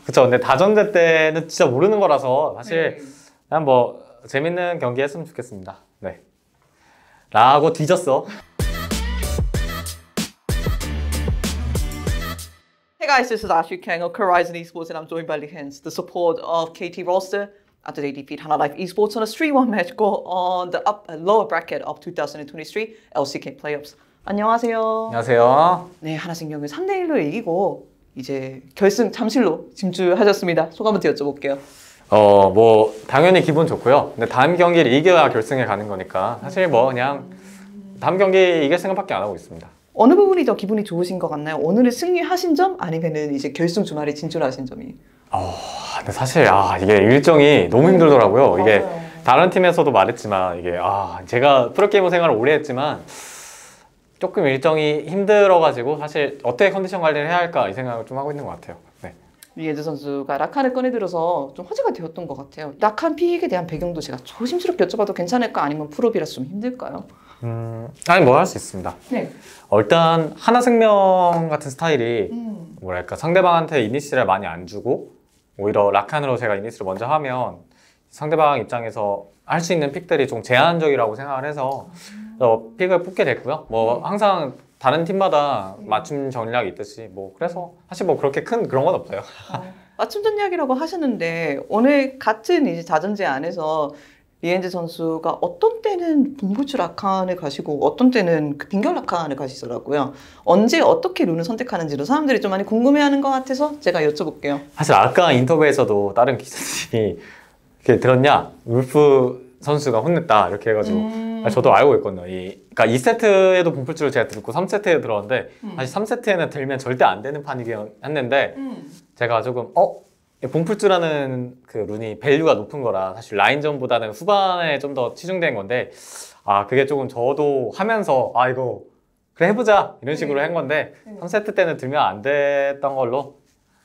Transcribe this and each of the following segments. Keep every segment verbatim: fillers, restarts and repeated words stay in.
그쵸. 근데 다전제 때는 진짜 모르는 거라서 사실 네. 그냥 뭐 재밌는 경기 했으면 좋겠습니다. 네. 라고 뒤졌어. Hey guys, this is Ashley Kang of Horizon Esports and I'm joined by Lee Hens, the support of K T roster. After they defeat Hana Life Esports on a three one match goal on the up, lower bracket of twenty twenty-three L C K playoffs. 안녕하세요. 안녕하세요. 네, 하나생명을 삼 대 일로 이기고 이제 결승 잠실로 진출하셨습니다. 소감부터 여쭤볼게요. 어, 뭐 당연히 기분 좋고요. 근데 다음 경기를 이겨야 결승에 가는 거니까 사실 뭐 그냥 다음 경기 이길 생각밖에 안 하고 있습니다. 어느 부분이 더 기분이 좋으신 것 같나요? 오늘은 승리하신 점 아니면은 이제 결승 주말에 진출하신 점이? 어, 근데 사실 아 이게 일정이 너무 힘들더라고요. 이게 맞아요. 다른 팀에서도 말했지만 이게 아 제가 프로게이머 생활을 오래 했지만 조금 일정이 힘들어가지고 사실 어떻게 컨디션 관리를 해야 할까 이 생각을 좀 하고 있는 것 같아요. 네. 리엔즈 선수가 라칸을 꺼내들어서 좀 화제가 되었던 것 같아요. 라칸 픽에 대한 배경도 제가 조심스럽게 여쭤봐도 괜찮을까? 아니면 프로비라서 좀 힘들까요? 음, 아니 뭐 할 수 있습니다. 네. 어, 일단 하나생명 같은 스타일이 음. 뭐랄까 상대방한테 이니시를 많이 안 주고 오히려 라칸으로 제가 이니시를 먼저 하면 상대방 입장에서 할 수 있는 픽들이 좀 제한적이라고 생각을 해서 어, 픽을 뽑게 됐고요. 뭐 항상 다른 팀마다 맞춤 전략이 있듯이 뭐 그래서 사실 뭐 그렇게 큰 그런 건 없어요. 어, 맞춤 전략이라고 하셨는데 오늘 같은 이제 자전제 안에서 리엔즈 선수가 어떤 때는 분부추 라칸을 가시고 어떤 때는 그 빙결 라칸을 가시더라고요. 언제 어떻게 룬을 선택하는지도 사람들이 좀 많이 궁금해하는 것 같아서 제가 여쭤볼게요. 사실 아까 인터뷰에서도 다른 기자님이 이렇게 들었냐? 울프 선수가 혼냈다 이렇게 해가지고 음. 저도 알고 있거든요. 이, 그러니까 이 세트에도 분풀줄을 제가 들고 삼 세트에 들었는데 음. 사실 삼 세트에는 들면 절대 안 되는 판이긴 했는데 음. 제가 조금 어? 분풀줄하는 그 룬이 밸류가 높은 거라 사실 라인전보다는 후반에 좀 더 치중된 건데 아 그게 조금 저도 하면서 아 이거 그래 해보자 이런 식으로 한 건데 네. 삼 세트 때는 들면 안 됐던 걸로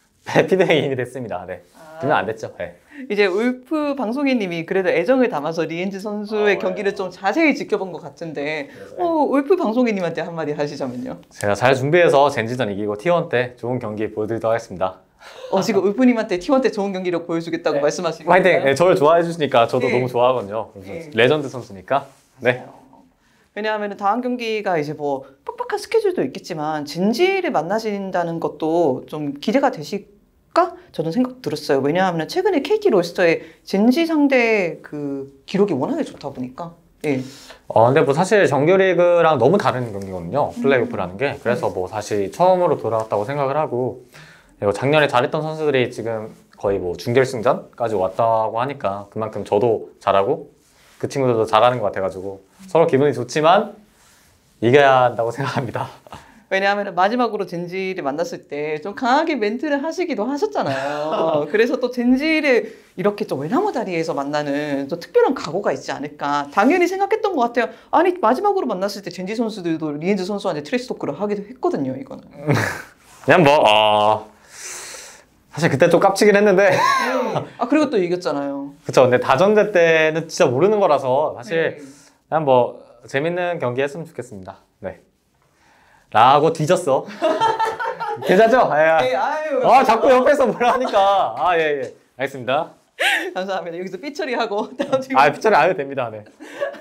피드백이 됐습니다. 네. 들면 안 됐죠. 네. 이제 울프 방송인님이 그래도 애정을 담아서 리엔즈 선수의 어, 경기를 네. 좀 자세히 지켜본 것 같은데 어, 울프 방송인님한테 한마디 하시자면요. 제가 잘 준비해서 젠지전 이기고 티원 때 좋은 경기 보여드리도록 하겠습니다. 어, 지금 울프님한테 티원 때 좋은 경기력 보여주겠다고 네. 말씀하시고 화이팅! 네, 저를 좋아해 주시니까 저도 네. 너무 좋아하거든요. 네. 레전드 선수니까. 네. 왜냐하면 다음 경기가 이제 뭐 빡빡한 스케줄도 있겠지만 젠지를 만나신다는 것도 좀 기대가 되실까? 저는 생각 들었어요. 왜냐하면 최근에 케이티 로스터의 젠지 상대 그 기록이 워낙에 좋다 보니까. 예. 어, 근데 뭐 사실 정규리그랑 너무 다른 경기거든요. 플레이오프라는 게. 그래서 뭐 다시 처음으로 돌아왔다고 생각을 하고 그리고 작년에 잘했던 선수들이 지금 거의 뭐 준결승전까지 왔다고 하니까 그만큼 저도 잘하고 그 친구들도 잘하는 것 같아가지고 서로 기분이 좋지만 이겨야 한다고 생각합니다. 왜냐하면 마지막으로 젠지를 만났을 때 좀 강하게 멘트를 하시기도 하셨잖아요. 그래서 또 젠지를 이렇게 좀 외나무 다리에서 만나는 또 특별한 각오가 있지 않을까. 당연히 생각했던 것 같아요. 아니 마지막으로 만났을 때 젠지 선수들도 리엔즈 선수한테 트레이스 토크를 하기도 했거든요. 이거는. 그냥 뭐 어... 사실 그때 좀 깝치긴 했는데 아 그리고 또 이겼잖아요. 그쵸. 근데 다전제 때는 진짜 모르는 거라서 사실 네. 그냥 뭐 재밌는 경기 했으면 좋겠습니다. 네. 라고 뒤졌어. 괜찮죠? 네, 예. 아유. 아 자꾸 옆에서 뭐라 하니까 아 예 예. 알겠습니다. 감사합니다. 여기서 삐 처리하고 다음 질문. 아 피처리 안 해도 됩니다. 네.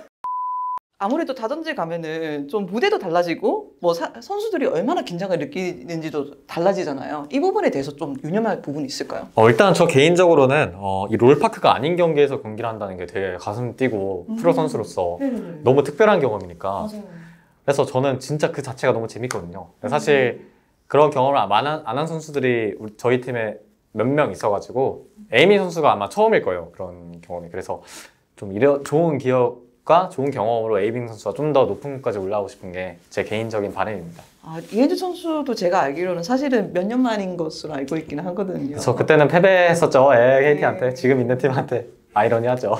아무래도 다전제 가면은 좀 무대도 달라지고 뭐 사, 선수들이 얼마나 긴장을 느끼는지도 달라지잖아요. 이 부분에 대해서 좀 유념할 부분이 있을까요? 어, 일단 저 개인적으로는 어, 이 롤파크가 아닌 경기에서 경기를 한다는 게 되게 가슴 뛰고 음. 프로 선수로서 네네네. 너무 특별한 경험이니까 맞아요. 그래서 저는 진짜 그 자체가 너무 재밌거든요. 사실 그런 경험을 안 한, 안 한 선수들이 우리, 저희 팀에 몇 명 있어가지고 에이미 선수가 아마 처음일 거예요. 그런 경험이. 그래서 좀 이런 좋은 기억과 좋은 경험으로 에이빙 선수가 좀 더 높은 곳까지 올라가고 싶은 게 제 개인적인 바람입니다. 아, 이현주 선수도 제가 알기로는 사실은 몇 년 만인 것으로 알고 있기는 하거든요. 그래서 그때는 패배했었죠. 케이티한테. 지금 있는 팀한테. 아이러니하죠.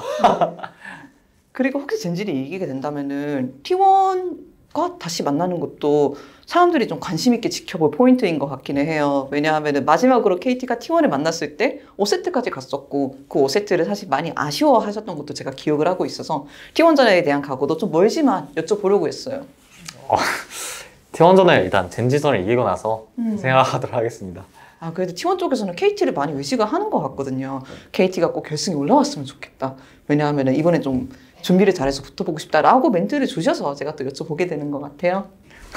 그리고 혹시 젠지를 이기게 된다면은 티원과 다시 만나는 것도 사람들이 좀 관심 있게 지켜볼 포인트인 것 같기는 해요. 왜냐하면 마지막으로 케이티가 티원을 만났을 때 오 세트까지 갔었고 그 오 세트를 사실 많이 아쉬워하셨던 것도 제가 기억을 하고 있어서 티원전에 대한 각오도 좀 멀지만 여쭤보려고 했어요. 어, 티원전에 일단 젠지전을 이기고 나서 음. 생각하도록 하겠습니다. 아, 그래도 티원 쪽에서는 케이티를 많이 의식을 하는 것 같거든요. 케이티가 꼭 결승에 올라왔으면 좋겠다. 왜냐하면 이번에 좀 준비를 잘해서 붙어보고 싶다라고 멘트를 주셔서 제가 또 여쭤보게 되는 것 같아요.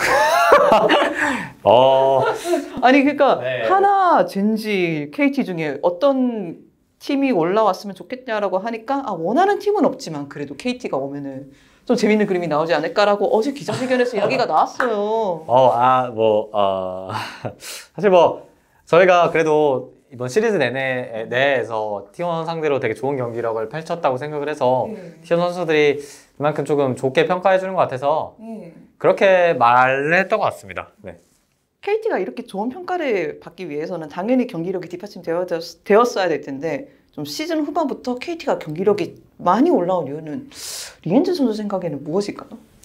어, 아니 그러니까 네. 하나, 젠지, 케이티 중에 어떤 팀이 올라왔으면 좋겠냐라고 하니까 아, 원하는 팀은 없지만 그래도 케이티가 오면은 좀 재밌는 그림이 나오지 않을까라고 어제 기자회견에서 이야기가 나왔어요. 어, 아, 뭐, 어, 사실 뭐, 저희가 그래도 이번 시리즈 내내, 내에서 티원 상대로 되게 좋은 경기력을 펼쳤다고 생각을 해서 네. 티원 선수들이 그만큼 조금 좋게 평가해 주는 것 같아서 네. 그렇게 말을 했던 것 같습니다. 네. 케이티가 이렇게 좋은 평가를 받기 위해서는 당연히 경기력이 뒷받침되었어야 될 텐데 좀 시즌 후반부터 케이티가 경기력이 많이 올라온 이유는 리엔즈 선수 생각에는 무엇일까요?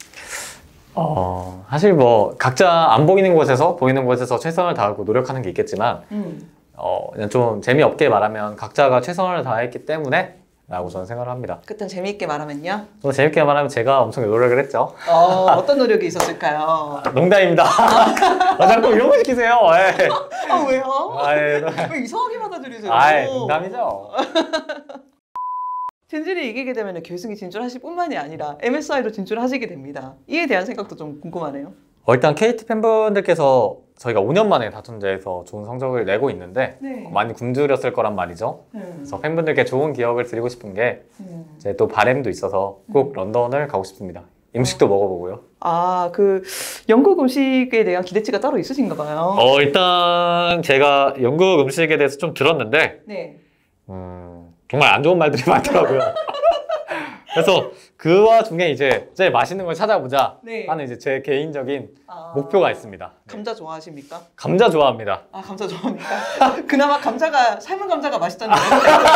어, 사실 뭐 각자 안 보이는 곳에서 보이는 곳에서 최선을 다하고 노력하는 게 있겠지만 음. 어, 그냥 좀 재미없게 말하면 각자가 최선을 다했기 때문에 라고 저는 생각을 합니다. 그땐 재미있게 말하면요? 좀 재밌게 말하면 제가 엄청 노력을 했죠. 어, 어떤 노력이 있었을까요? 농담입니다. 아, 자꾸 이런 거 시키세요. 예. 아 왜요? 아이, 왜 이상하게 받아들이세요? 아이, 농담이죠. 젠지를 이기게 되면 결승에 진출하실 뿐만이 아니라 엠에스아이도 진출하시게 됩니다. 이에 대한 생각도 좀 궁금하네요. 어, 일단 케이티 팬분들께서 저희가 오 년 만에 다천제에서 좋은 성적을 내고 있는데 네. 많이 굶주렸을 거란 말이죠. 음. 그래서 팬분들께 좋은 기억을 드리고 싶은 게 음. 제 또 바램도 있어서 꼭 런던을 가고 싶습니다. 음식도 먹어보고요. 아, 그 영국 음식에 대한 기대치가 따로 있으신가 봐요. 어, 일단 제가 영국 음식에 대해서 좀 들었는데 네. 음, 정말 안 좋은 말들이 많더라고요. 그래서 그 와중에 이제 제일 맛있는 걸 찾아보자 네. 하는 이제 제 개인적인 아, 목표가 있습니다. 감자 좋아하십니까? 감자 좋아합니다. 아, 감자 좋아합니까? 그나마 감자가 삶은 감자가 맛있다는 거예요.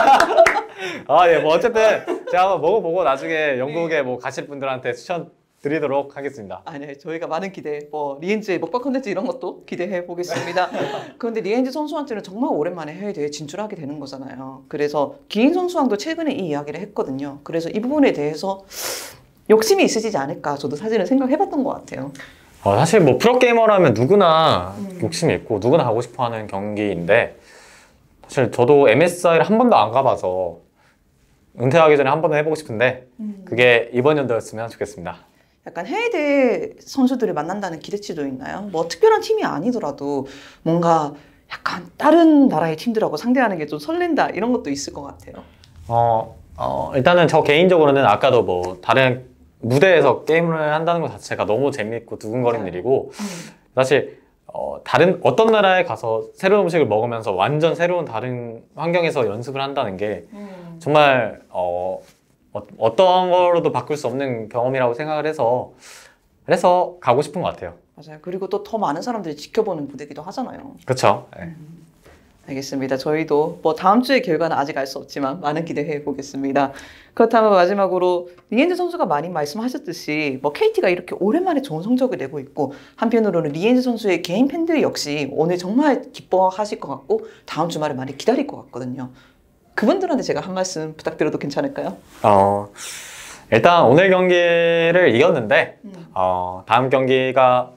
아, 예, 뭐 어쨌든 제가 한번 먹어보고 나중에 영국에 뭐 가실 분들한테 추천드리도록 하겠습니다. 아, 네, 저희가 많은 기대, 뭐 리엔즈의 먹방 컨텐츠 이런 것도 기대해 보겠습니다. 그런데 리엔즈 선수한테는 정말 오랜만에 해외 대회에 진출하게 되는 거잖아요. 그래서 기인 선수랑도 최근에 이 이야기를 했거든요. 그래서 이 부분에 대해서 욕심이 있으시지 않을까 저도 사실은 생각해봤던 것 같아요. 어, 사실 뭐 프로게이머라면 누구나 음. 욕심이 있고 누구나 하고 싶어하는 경기인데 사실 저도 엠에스아이를 한 번도 안 가봐서 은퇴하기 전에 한 번은 해보고 싶은데 음. 그게 이번 연도였으면 좋겠습니다. 약간 해외 대회 선수들을 만난다는 기대치도 있나요? 뭐 특별한 팀이 아니더라도 뭔가 약간 다른 나라의 팀들하고 상대하는 게 좀 설렌다 이런 것도 있을 것 같아요. 어, 어, 일단은 저 개인적으로는 아까도 뭐 다른 무대에서 게임을 한다는 것 자체가 너무 재밌고 두근거리는 맞아요. 일이고 음. 사실 어, 다른 어떤 나라에 가서 새로운 음식을 먹으면서 완전 새로운 다른 환경에서 연습을 한다는 게 음. 정말 어, 어, 어떤 거로도 바꿀 수 없는 경험이라고 생각을 해서 그래서 가고 싶은 것 같아요. 맞아요. 그리고 또 더 많은 사람들이 지켜보는 무대기도 하잖아요. 그렇죠. 네. 알겠습니다. 저희도 뭐 다음 주의 결과는 아직 알 수 없지만 많은 기대해 보겠습니다. 그렇다면 마지막으로 리엔즈 선수가 많이 말씀하셨듯이 뭐 케이티가 이렇게 오랜만에 좋은 성적을 내고 있고 한편으로는 리엔즈 선수의 개인 팬들 역시 오늘 정말 기뻐하실 것 같고 다음 주말에 많이 기다릴 것 같거든요. 그분들한테 제가 한 말씀 부탁드려도 괜찮을까요? 어, 일단 오늘 경기를 이겼는데 음. 어, 다음 경기가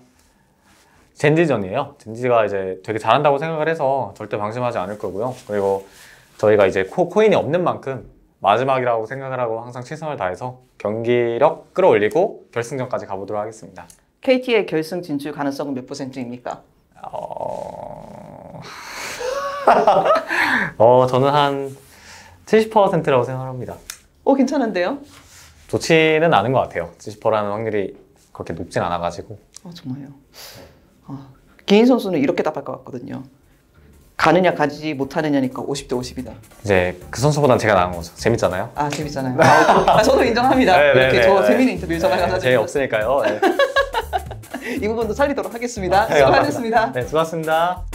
젠지전이에요. 젠지가 이제 되게 잘한다고 생각을 해서 절대 방심하지 않을 거고요. 그리고 저희가 이제 코, 코인이 없는 만큼 마지막이라고 생각을 하고 항상 최선을 다해서 경기력 끌어올리고 결승전까지 가보도록 하겠습니다. 케이티의 결승 진출 가능성은 몇 퍼센트입니까? 어... 어, 저는 한 칠십 퍼센트라고 생각합니다. 오, 괜찮은데요? 좋지는 않은 것 같아요. 칠십 퍼센트라는 확률이 그렇게 높진 않아가지고. 아, 정말요? 어, 기인 선수는 이렇게 답할 것 같거든요. 가느냐 가지 못하느냐니까 오십 대 오십이다. 이제 그 선수보단 제가 나은 거죠. 재밌잖아요. 아, 재밌잖아요. 아, 아, 저도 인정합니다. 네, 이렇게 네, 저 네, 재미있는 네. 인터뷰 정말 네, 감사드립니다. 재미없으니까요. 네. 이 부분도 살리도록 하겠습니다. 네, 수고하셨습니다. 네, 수고하셨습니다.